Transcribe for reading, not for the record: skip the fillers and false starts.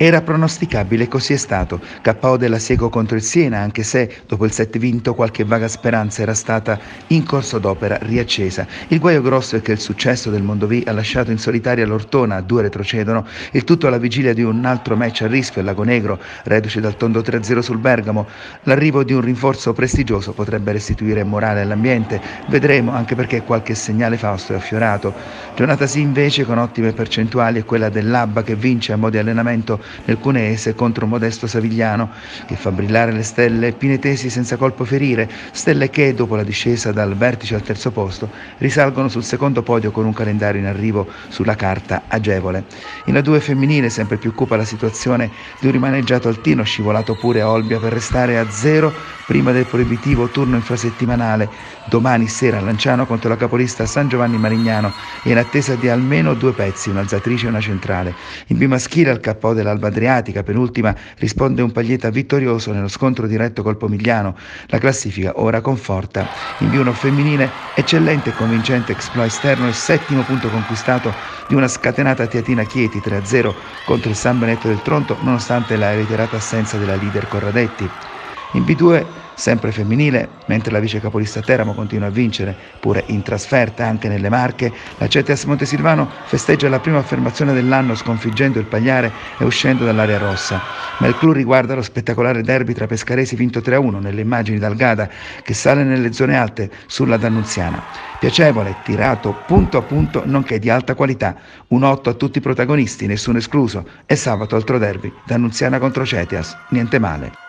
Era pronosticabile e così è stato. KO della Sieco contro il Siena, anche se dopo il set vinto qualche vaga speranza era stata in corso d'opera riaccesa. Il guaio grosso è che il successo del Mondovì ha lasciato in solitaria l'Ortona, 2 retrocedono, il tutto alla vigilia di un altro match a rischio al Lago Negro, reduce dal tondo 3-0 sul Bergamo. L'arrivo di un rinforzo prestigioso potrebbe restituire morale all'ambiente, vedremo, anche perché qualche segnale fausto è affiorato. Giornata sì invece con ottime percentuali è quella dell'Abba che vince a mo' di allenamento nel cuneese contro un modesto Savigliano che fa brillare le stelle pinetesi senza colpo ferire, stelle che dopo la discesa dal vertice al terzo posto risalgono sul secondo podio con un calendario in arrivo sulla carta agevole. In A2 femminile sempre più cupa la situazione di un rimaneggiato altino scivolato pure a Olbia per restare a 0 prima del proibitivo turno infrasettimanale domani sera a Lanciano contro la capolista San Giovanni Marignano e in attesa di almeno 2 pezzi, un'alzatrice e una centrale. In B maschile al KO dell'Alba Adriatica, penultima, risponde un Paglieta vittorioso nello scontro diretto col Pomigliano. La classifica ora conforta. In B1 femminile, eccellente e convincente exploit esterno e settimo punto conquistato di una scatenata Teatina Chieti 3-0 contro il San Benedetto del Tronto, nonostante la reiterata assenza della leader Corradetti. In B2 sempre femminile, mentre la vice capolista Teramo continua a vincere, pure in trasferta anche nelle Marche, la Ceteas Montesilvano festeggia la prima affermazione dell'anno sconfiggendo il Pagliare e uscendo dall'area rossa. Ma il clou riguarda lo spettacolare derby tra pescaresi vinto 3-1 nelle immagini dal Gada, che sale nelle zone alte sulla Dannunziana. Piacevole, tirato punto a punto, nonché di alta qualità. Un 8 a tutti i protagonisti, nessuno escluso. E sabato altro derby, Dannunziana contro Ceteas, niente male.